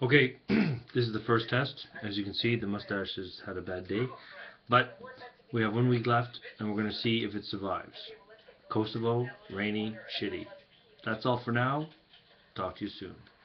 Okay, this is the first test. As you can see, the mustache has had a bad day, but we have 1 week left, and we're going to see if it survives. Kosovo, rainy, shitty. That's all for now. Talk to you soon.